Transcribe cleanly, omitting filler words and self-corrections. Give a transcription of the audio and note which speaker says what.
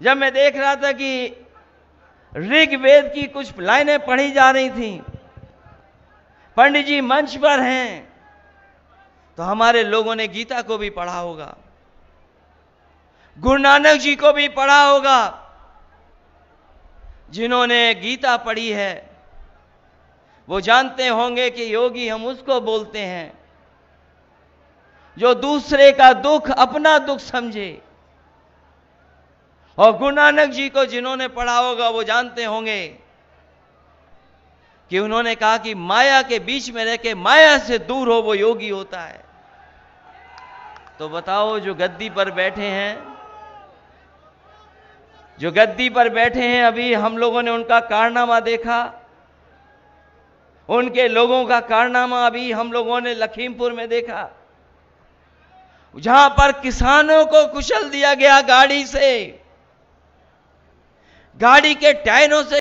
Speaker 1: जब मैं देख रहा था कि ऋग्वेद की कुछ लाइनें पढ़ी जा रही थी, पंडित जी मंच पर हैं, तो हमारे लोगों ने गीता को भी पढ़ा होगा, गुरु नानक जी को भी पढ़ा होगा। जिन्होंने गीता पढ़ी है वो जानते होंगे कि योगी हम उसको बोलते हैं जो दूसरे का दुख अपना दुख समझे। और गुरु नानक जी को जिन्होंने पढ़ा होगा वो जानते होंगे कि उन्होंने कहा कि माया के बीच में रह के माया से दूर हो वो योगी होता है। तो बताओ, जो गद्दी पर बैठे हैं, जो गद्दी पर बैठे हैं, अभी हम लोगों ने उनका कारनामा देखा, उनके लोगों का कारनामा अभी हम लोगों ने लखीमपुर में देखा, जहां पर किसानों को कुचल दिया गया गाड़ी से, गाड़ी के टायरों से